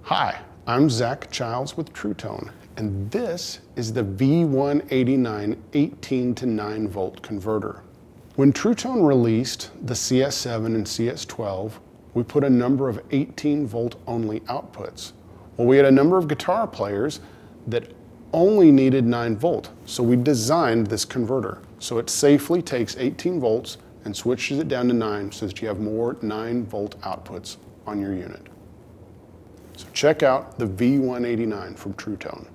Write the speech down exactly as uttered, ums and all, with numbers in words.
Hi, I'm Zach Childs with Truetone, and this is the V one eighty-nine eighteen to nine volt converter. When Truetone released the C S seven and C S twelve, we put a number of eighteen volt only outputs. Well, we had a number of guitar players that only needed nine volt, so we designed this converter. So it safely takes eighteen volts and switches it down to nine so that you have more nine volt outputs on your unit. So check out the V one eighty-nine from Truetone.